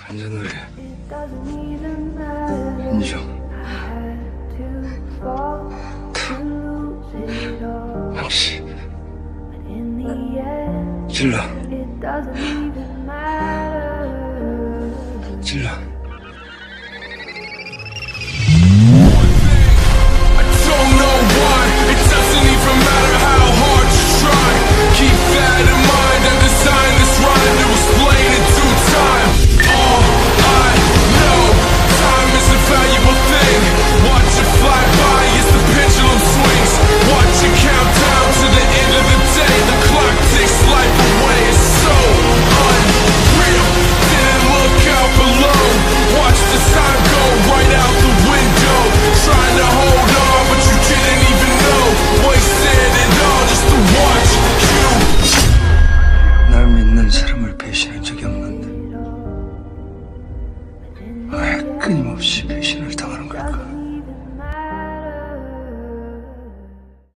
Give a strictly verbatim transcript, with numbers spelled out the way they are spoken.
한잔을 해. 인정. 망치. 질러. 질러. 사람을 배신한 적이 없는데 왜 끊임없이 배신을